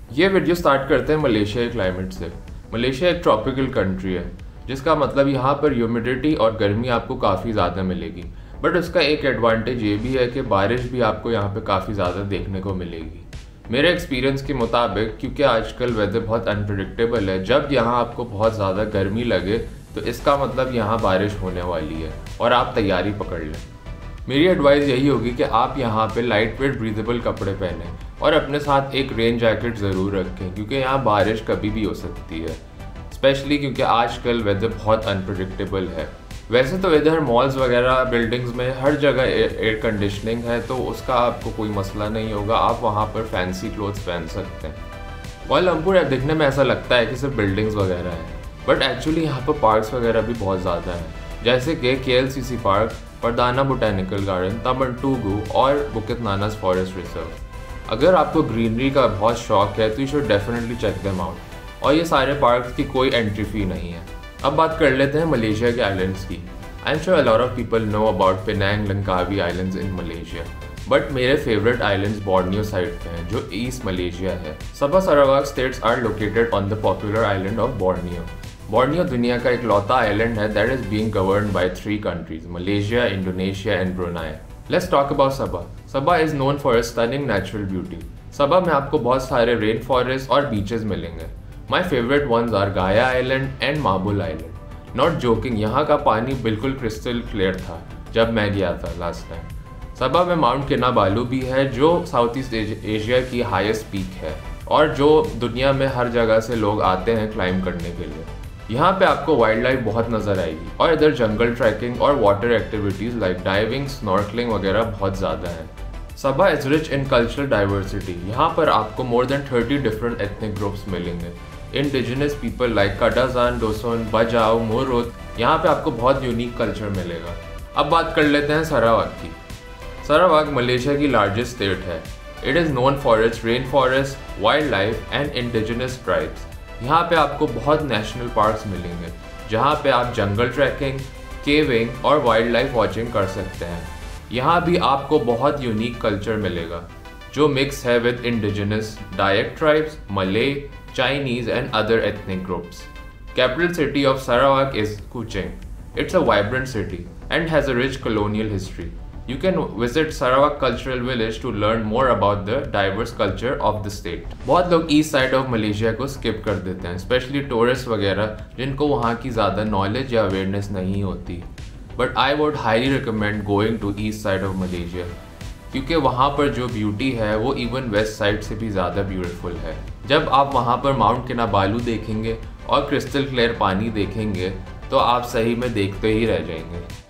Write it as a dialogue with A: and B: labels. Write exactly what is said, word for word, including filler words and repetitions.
A: ये video start करते हैं मलेशिया के क्लाइमेट से। मलेशिया एक ट्रॉपिकल कंट्री है, जिसका मतलब यहाँ पर ह्यूमिडिटी और गर्मी आपको काफ़ी ज़्यादा मिलेगी। बट उसका एक एडवांटेज ये भी है कि बारिश भी आपको यहाँ पे काफ़ी ज़्यादा देखने को मिलेगी। मेरे एक्सपीरियंस के मुताबिक, क्योंकि आजकल वेदर बहुत अनप्रिडिक्टेबल है, जब यहाँ आपको बहुत ज़्यादा गर्मी लगे तो इसका मतलब यहाँ बारिश होने वाली है और आप तैयारी पकड़ लें। मेरी एडवाइस यही होगी कि आप यहाँ पे लाइट वेट ब्रीदेबल कपड़े पहनें और अपने साथ एक रेन जैकेट ज़रूर रखें, क्योंकि यहाँ बारिश कभी भी हो सकती है, स्पेशली क्योंकि आजकल वेदर बहुत अनप्रिडिक्टेबल है। वैसे तो इधर मॉल्स वगैरह बिल्डिंग्स में हर जगह एयर कंडीशनिंग है, तो उसका आपको कोई मसला नहीं होगा, आप वहाँ पर फैंसी क्लोथ्स पहन सकते हैं। कुआलालंपुर दिखने में ऐसा लगता है कि सिर्फ बिल्डिंग्स वगैरह हैं, बट एक्चुअली यहाँ पर पार्क्स वगैरह भी बहुत ज़्यादा हैं, जैसे कि K L C C Park, Perdana Botanical Garden, Taman Tugu और बुकित नानास फॉरेस्ट रिजर्व। अगर आपको ग्रीनरी का बहुत शौक है तो you should definitely check them out. और ये सारे पार्क्स की कोई एंट्री फी नहीं है। अब बात कर लेते हैं मलेशिया के आइलैंड्स की। I am sure a lot of people know about Penang Langkawi islands in Malaysia, but मेरे फेवरेट आइलैंड्स बोर्नियो साइड पे हैं, जो ईस्ट मलेशिया है। Sabah Sarawak states are located on the popular island of Borneo. Borneo दुनिया का एक लौता island है that is being governed by three countries, Malaysia, Indonesia and Brunei. Let's talk about Sabah. Sabah is known for a stunning natural beauty. Sabah में आपको बहुत सारे rain forest और बीचेस मिलेंगे। My favourite ones are Gaya island and Mabul island. Not joking, यहाँ का पानी बिल्कुल क्रिस्टल क्लियर था जब मैं गया था लास्ट टाइम। सबा में माउंट किनाबालू भी है, जो साउथ ईस्ट एशिया की हाईएस्ट पीक है और जो दुनिया में हर जगह से लोग आते हैं क्लाइंब करने के लिए। यहाँ पे आपको वाइल्ड लाइफ बहुत नज़र आएगी और इधर जंगल ट्रैकिंग और water activities like diving, snorkelling वगैरह बहुत ज़्यादा है। Sabah is rich in cultural diversity. यहाँ पर आपको more than thirty different ethnic groups मिलेंगे। Indigenous people like Kadazan, Dusun, Bajau, Murut, यहाँ पे आपको बहुत यूनिक कल्चर मिलेगा। अब बात कर लेते हैं सरावाक की। सरावाक मलेशिया की लार्जेस्ट स्टेट है। It is known for its rain forest, wildlife and indigenous tribes. यहाँ पे आपको बहुत नेशनल पार्क्स मिलेंगे, जहाँ पे आप जंगल ट्रैकिंग, केविंग और वाइल्ड लाइफ वॉचिंग कर सकते हैं। यहाँ भी आपको बहुत यूनिक कल्चर मिलेगा, जो मिक्स है with indigenous Dayak tribes, Malay, Chinese and other ethnic groups. Capital city of Sarawak is Kuching. It's a vibrant city and has a rich colonial history. You can visit Sarawak Cultural Village to learn more about the diverse culture of the state. बहुत लोग East side of Malaysia को skip कर देते हैं, specially tourist वगैरह जिनको वहाँ की ज़्यादा नॉलेज या अवेयरनेस नहीं होती। But I would highly recommend going to East side of Malaysia, क्योंकि वहाँ पर जो ब्यूटी है वो इवन वेस्ट साइड से भी ज़्यादा ब्यूटीफुल है। जब आप वहाँ पर माउंट किनाबालू देखेंगे और क्रिस्टल क्लियर पानी देखेंगे तो आप सही में देखते ही रह जाएंगे।